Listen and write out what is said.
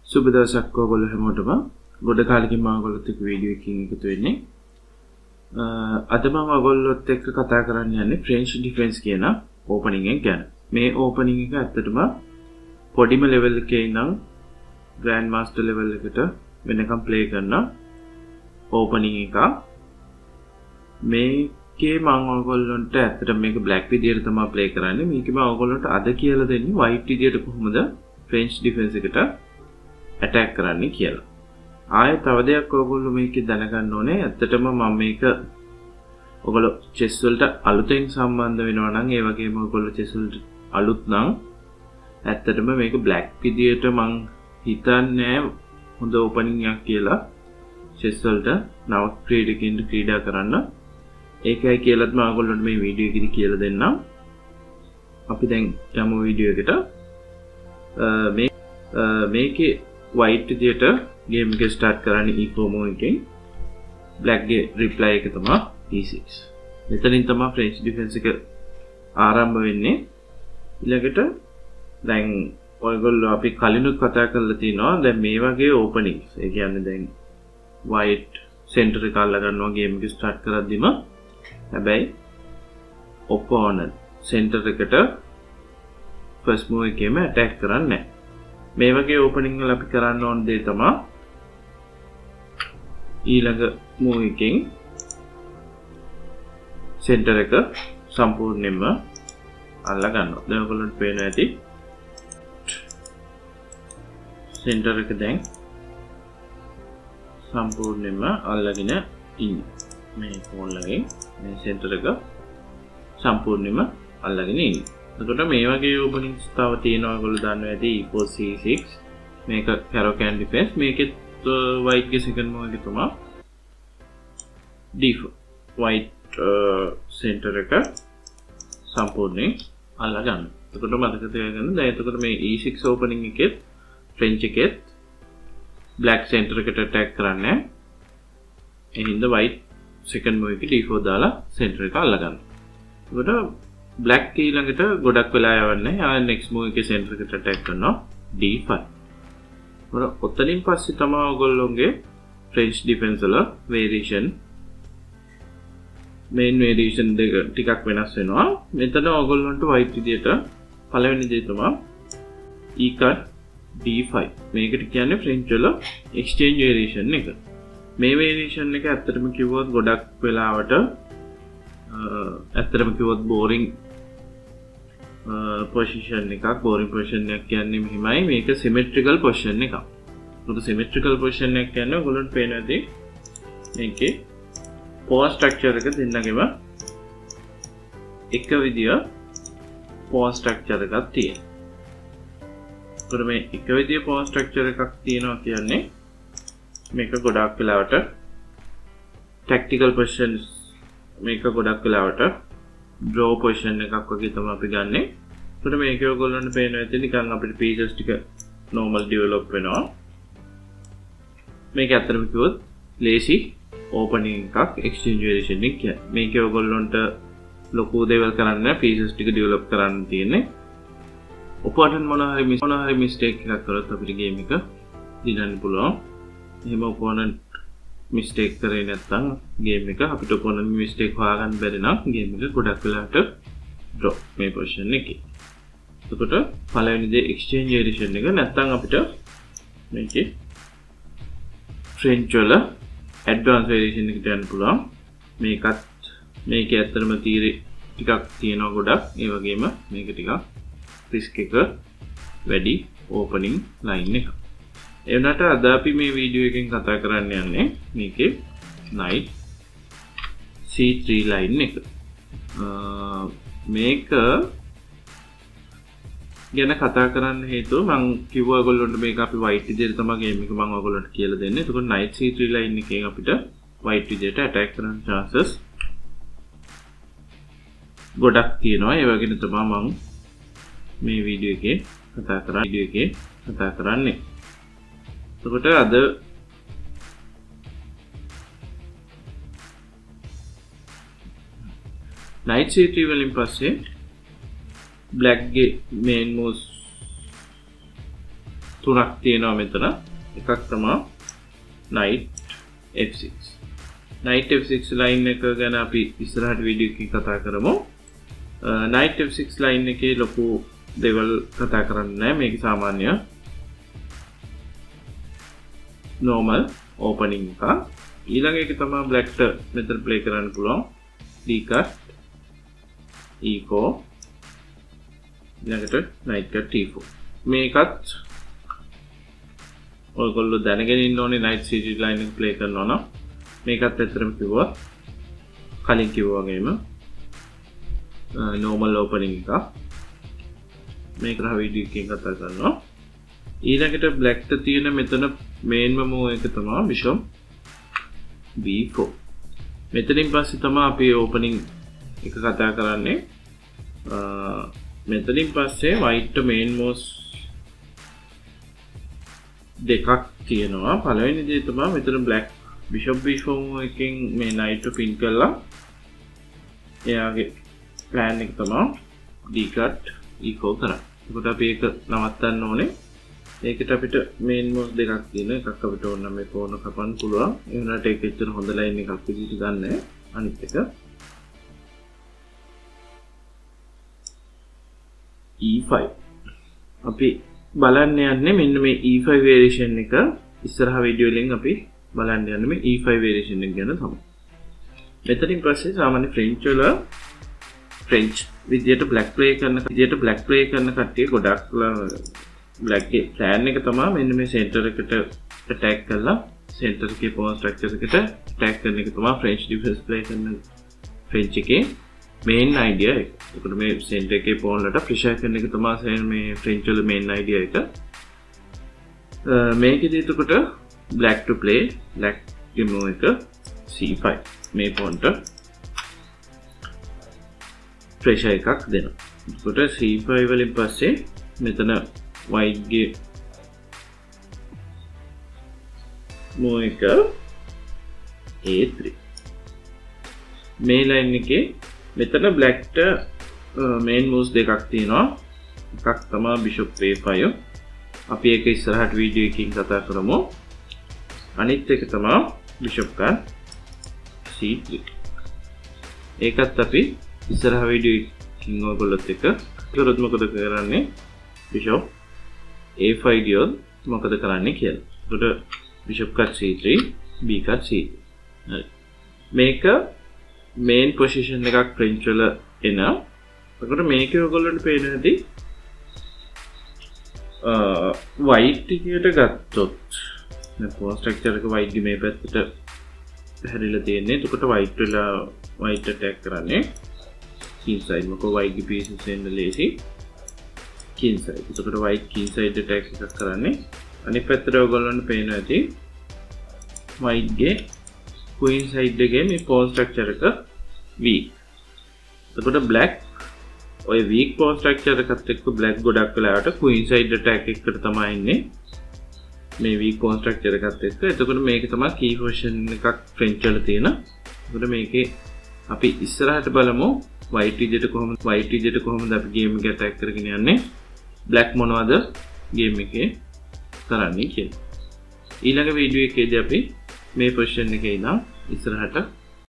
සුබ දවසක් ඔයගොල්ලෝ හැමෝටම. ගොඩ කාලෙකින් මම ඔයගොල්ලොත් එක්ක වීඩියෝ එකකින් එකතු වෙන්නේ. අද මම ඔයගොල්ලොත් එක්ක කතා කරන්න යන්නේ ෆ්‍රෙන්ච් ඩිෆෙන්ස් කියන ඕපනින් එක ගැන. මේ ඕපනින් එක ඇත්තටම පොඩිම ලෙවල් එකේ ඉඳන් ග්‍රෑන්ඩ් මාස්ටර් ලෙවල් එකට වෙනකම් ප්ලේ කරන ඕපනින් එක. මේකේ මම ඔයගොල්ලන්ට ඇත්තටම මේක බ්ලැක් විදියට තමයි ප්ලේ කරන්නේ. මේකේ මම ඔයගොල්ලන්ට අද කියලා දෙන්නේ වයිට් විදියට කොහොමද ෆ්‍රෙන්ච් ඩිෆෙන්ස් එකට ඇටැක් කරන්නේ කියලා. ආයෙ තව දෙයක් ඔයගොල්ලෝ මේකේ දැනගන්න ඕනේ. ඇත්තටම මම මේක ඔයගොල්ලෝ චෙස් වලට අලුතෙන් සම්බන්ධ වෙනවා නම් ඒ වගේම ඔයගොල්ලෝ චෙස් වලට අලුත් නම් ඇත්තටම මේක බ්ලැක් විදියට මං හිතන්නේ හොඳ ඕපනින් එකක් කියලා චෙස් වලට නව ක්‍රීඩකින්ට ක්‍රීඩා කරන්න. ඒකයි කියලාත් මම ඔයගොල්ලන්ට මේ වීඩියෝ එකේදී කියලා දෙන්නම්. අපි දැන් යමු වීඩියෝ එකට. මේකේ white විදියට game එක start කරන්නේ e4 move එකෙන්. black ගේ reply එක තමයි e6. මෙතනින් තමයි French defense එක ආරම්භ වෙන්නේ. ඊළඟට දැන් ඔයගොල්ලෝ අපි කලිනුත් කතා කරලා තිනවා දැන් මේ වගේ openings. ඒ කියන්නේ දැන් white center එක අල්ල ගන්නවා game එක start කරද්දිම. හැබැයි opponent center එකට first move එකේම attack කරන්නේ නැහැ. මේ වගේ ඕපනින් වල අපි කරන්න ඕන දේ තමයි ඊළඟ මූව් එකෙන් සෙන්ටර් එක සම්පූර්ණයෙන්ම අල්ලා ගන්නවා. දැන් ඔයගොල්ලන්ට පේනවා ඇති සෙන්ටර් එක දැන් සම්පූර්ණයෙන්ම අල්ලගෙන ඉන්නේ. මේ ෆෝන් එකෙන් මේ සෙන්ටර් එක සම්පූර්ණයෙන්ම අල්ලගෙන ඉන්නේ. එතකොට මේ වගේ ඕපනින්ග්ස් තව තියෙනවා ඔයගොල්ලෝ දන්නවා ඇති e4 c6 මේක කැරොකෑන් ඩිෆෙන්ස්. මේකෙත් white ගේ second move එක තමයි d4 white center එක සම්පූර්ණයෙන් අල්ලා ගන්න. එතකොට මතක තියාගන්න දැන් එතකොට මේ e6 ඕපනින් එකෙත් French එකෙත් black center එකට attack කරන්නේ. ඒ හින්දා white second move එකේ d4 දාලා center එක අල්ලා ගන්න. එතකොට black ඊළඟට ගොඩක් වෙලා යවන්නේ. ආයෙ next move එකේ center එකට attack කරනවා d5. ඔතනින් පස්සේ තමයි ඔයගොල්ලෝගේ French defense වල variation main variation දෙක ටිකක් වෙනස් වෙනවා. මෙතන ඔයගොල්ලන්ට white විදියට පළවෙනි දේ තමයි e cut d5. මේකට කියන්නේ French වල exchange variation එක. මේ variation එක ඇත්තටම කිව්වොත් ගොඩක් වෙලාවට ඇත්තටම කිව්වොත් boring position එකක්. boring position එකක් කියන්නේ මෙහිමයි. මේක symmetrical position එකක්. මොකද symmetrical position එකක් කියන්නේ ඔයගොල්ලන්ට පේන ඇති මේකේ pawn structure එක දෙන්නගෙම එක විදිය pawn structure එකක් තියෙනවා. ඒකට මේ එක විදිය pawn structure එකක් තියෙනවා කියන්නේ මේක ගොඩක් වෙලාවට tactical positions මේක ගොඩක් වෙලාවට draw position එකක් වගේ තමයි අපි ගන්නෙ. ඒකට මේක ඔයගොල්ලන්ට පේනවා ඇති නිකන් අපිට pieces ටික normal develop වෙනවා. මේක ඇත්තටම කිව්වොත් lazy opening එකක් exchange variation එක කියන්නේ. මේක ඔයගොල්ලන්ට ලොකු දේවල් කරන්න pieces ටික develop කරන්න තියෙන්නේ. opponent මොන හරි mistake එකක් කරොත් අපිට game එක දිනන්න පුළුවන්. එහෙම opponent mistake කරේ නැත්නම් game එක අපිට opponent mistake හොයාගන්න බැරි නම් game එක ගොඩක් වෙලාවට draw මේ position එකේ. එතකොට පළවෙනි දේ exchange variation එක නැත්නම් අපිට මේකේ French වල advanced variation එකට යන්න පුළුවන්. මේකේ ඇත්තටම තීරේ ටිකක් තියෙනවා ගොඩක්. ඒ වගේම මේක ටිකක් risk එක වැඩි opening line එක. ඒ වුණාට අද අපි මේ වීඩියෝ එකෙන් කතා කරන්න යන්නේ මේකේ knight c3 line එක. මේක ගැන කතා කරන්න හේතුව මම කිව්වා ඔයගොල්ලන්ට මේක අපි white විදියට තමයි game එක මම ඔයගොල්ලන්ට කියලා දෙන්නේ. එතකොට knight c3 line එකෙන් අපිට white විදියට attack කරන්න chances ගොඩක් තියෙනවා. ඒ වගේම තමයි මම මේ වීඩියෝ එකේ කතා කරන්නේ. එතකොට අද knight c3 වලින් පස්සේ black ගේ main moves තුනක් තියෙනවා මෙතන. එකක් තමයි knight f6. knight f6 line එක ගැන අපි ඉස්සරහට වීඩියෝ එකකින් කතා කරමු. knight f6 line එකේ ලොකු දේවල් කතා කරන්නේ නැහැ. මේක සාමාන්‍ය normal opening එක. ඊළඟ එක තමයි black ට මෙතන play කරන්න පුළුවන්. d cut e4 ඊළඟට knight cut t4. මේකත් ඔයගොල්ලෝ දැනගෙන ඉන්න ඕනේ knight c3 line එක play කරනවා නම් මේකත් ඇත්තටම කිව්වා කලින් කිව්වා වගේම normal opening එක. මේක රහ වීඩියෝ එකකින් කතා කරනවා. ඊළඟට black ට තියෙන මෙතන main move එක තමයි bishop b4. මෙතනින් පස්සේ තමයි අපි opening එක කතා කරන්නේ. මෙතනින් පස්සේ white main moves දෙකක් තියෙනවා. පළවෙනි දේ තමයි මෙතන black bishop b4 එකෙන් මේ knight එක pin කරලා එයාගේ plan එක තමයි d cut e4 කරන්නේ. ඒකට අපි ඒක නවත්තන්න ඕනේ. ඒකට අපිට main moves දෙකක් තියෙනවා. එකක් අපිට ඕන නම් මේ pawn කපන්න පුළුවන්. ඒ වුණාට ඒක ඇත්තට හොඳ line එකක් විදිහට ගන්න. අනිත් එක e5 අපි බලන්න යන්නේ මෙන්න මේ e5 variation එක. ඉස්සරහ වීඩියෝ වලින් අපි බලන්න යන්නේ මේ e5 variation එක ගැන තමයි. මෙතනින් පස්සේ සාමාන්‍ය French විදියට black play කරන කට්ටිය ගොඩක් black ගේ plan එක තමයි මෙන්න මේ center එකට attack කරලා center එකේ pawn structure එකට attack කරන එක තමයි French defense play කරන French එකේ main idea එක. ඒකට මේ center එකේ pawn වලට pressure කරන එක තමයි මේ French වල main idea එක. මේකෙදි එතකොට black to play black ගේ move එක c5 මේ pawn ට pressure එකක් දෙනවා. එතකොට c5 වලින් පස්සේ මෙතන white ගේ move එක a3. මේ line එකේ මෙතන black ට main moves දෙකක් තියෙනවා. එකක් තමයි bishop a5. අපි ඒක ඉස්සරහට වීඩියෝ එකකින් කතා කරමු. අනිත් එක තමයි bishop cut c3. ඒකත් අපි ඉස්සරහ වීඩියෝ එකකින් ඔයගොල්ලොත් එක්ක කරොත් මොකද කරන්නේ? bishop a5 ගියොත් මොකද කරන්නේ කියලා. ඒකට bishop cut c3 b cut c3. හරි. මේක main position එකක් French වල එන. එතකොට මේකේ ඔයගොල්ලන්ට පේන හැටි white එකට ගත්තොත් මේ pawn structure එක white ගේ මේ පැත්තට හැරිලා තියෙන්නේ. එතකොට white attack කරන්නේ king side. මොකද white ගේ pieces එන්න ලේසි king side. එතකොට white king side attack එකක් කරන්නේ. අනිත් පැත්තට ඔයගොල්ලන්ට පේන හැටි white ගේ queen side එකේ මේ pawn structure එක weak. එතකොට black ඔය weak pawn structure එකත් එක්ක black ගොඩක් වෙලාවට queen side attack එකට තමයි ඉන්නේ. මේ weak pawn structure එකත් එක්ක. එතකොට මේක තමයි key position එකක් French වල තියෙන. එතකොට මේකේ අපි ඉස්සරහට බලමු white විදියට කොහොමද අපි game එක attack කරගෙන යන්නේ. black මොනවද game එකේ කරන්නේ කියලා. ඊළඟ වීඩියෝ එකේදී අපි මේ position එකේ ඉඳන් ඉස්සරහට